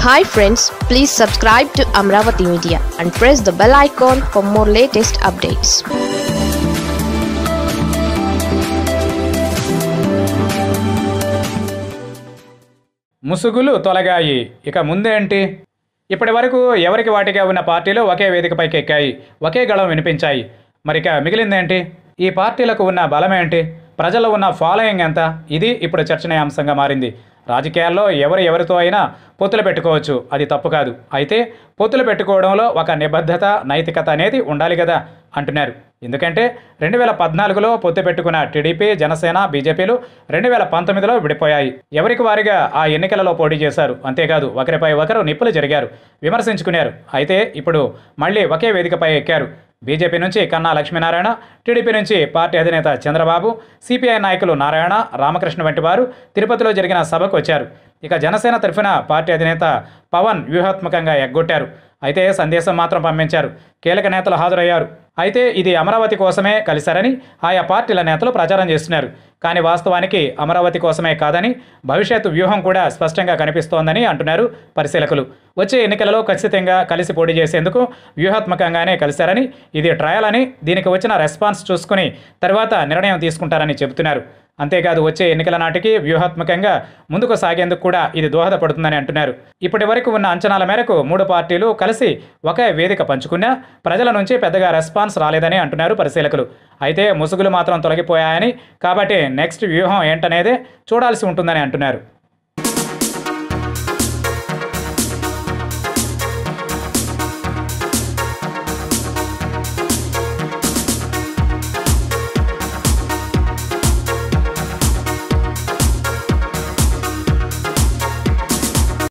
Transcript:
Hi friends, please subscribe to Amaravathi Media and press the bell icon for more latest updates. ముసుగులు తొలగాయి. ఇక ముందేంటి? ఇప్పటి వరకు ఎవరికి వాటిగా ఉన్న పార్టీలు ఒకే వేదికపైకి ఎక్కాయి, ఒకే గళం వినిపించాయి. మరిక మిగిలిందేంటి? ఈ పార్టీలకు ఉన్న బలమేంటి? ప్రజల్లో ఉన్న ఫాలోయింగ్ ఎంత? ఇది ఇప్పుడు చర్చనీయాంశంగా మారింది. రాజకీయాల్లో ఎవరితో అయినా పొత్తులు పెట్టుకోవచ్చు, అది తప్పు కాదు. అయితే పొత్తులు పెట్టుకోవడంలో ఒక నిబద్ధత, నైతికత అనేది ఉండాలి కదా అంటున్నారు. ఎందుకంటే 2014లో పొత్తు పెట్టుకున్న టీడీపీ, జనసేన, బీజేపీలు 2019లో విడిపోయాయి. ఎవరికి వారిగా ఆ ఎన్నికలలో పోటీ చేశారు. అంతేకాదు ఒకరిపై ఒకరు నిప్పులు జరిగారు, విమర్శించుకున్నారు. అయితే ఇప్పుడు మళ్ళీ ఒకే వేదికపై ఎక్కారు. బీజేపీ నుంచి కన్నా లక్ష్మీనారాయణ, టీడీపీ నుంచి పార్టీ అధినేత చంద్రబాబు, సిపిఐ నాయకులు నారాయణ, రామకృష్ణ వంటి వారు తిరుపతిలో జరిగిన సభకు వచ్చారు. ఇక జనసేన తరఫున పార్టీ అధినేత పవన్ వ్యూహాత్మకంగా ఎగ్గొట్టారు. అయితే సందేశం మాత్రం పంపించారు. కీలక నేతలు హాజరయ్యారు. అయితే ఇది అమరావతి కోసమే కలిశారని ఆయా పార్టీల నేతలు ప్రచారం చేస్తున్నారు. కానీ వాస్తవానికి అమరావతి కోసమే కాదని, భవిష్యత్తు వ్యూహం కూడా స్పష్టంగా కనిపిస్తోందని అంటున్నారు పరిశీలకులు. వచ్చే ఎన్నికలలో ఖచ్చితంగా కలిసి పోటీ చేసేందుకు వ్యూహాత్మకంగానే కలిశారని, ఇది ట్రయల్ అని, దీనికి వచ్చిన రెస్పాన్స్ చూసుకుని తర్వాత నిర్ణయం తీసుకుంటారని చెబుతున్నారు. అంతేకాదు వచ్చే ఎన్నికల నాటికి వ్యూహాత్మకంగా ముందుకు సాగేందుకు కూడా ఇది దోహదపడుతుందని అంటున్నారు. ఇప్పటి వరకు ఉన్న అంచనాల మేరకు 3 పార్టీలు కలిసి ఒకే వేదిక పంచుకున్నా ప్రజల నుంచి పెద్దగా రెస్పాన్స్ రాలేదని అంటున్నారు పరిశీలకులు. అయితే ముసుగులు మాత్రం తొలగిపోయాయని, కాబట్టి నెక్స్ట్ వ్యూహం ఏంటనేదే చూడాల్సి ఉంటుందని అంటున్నారు.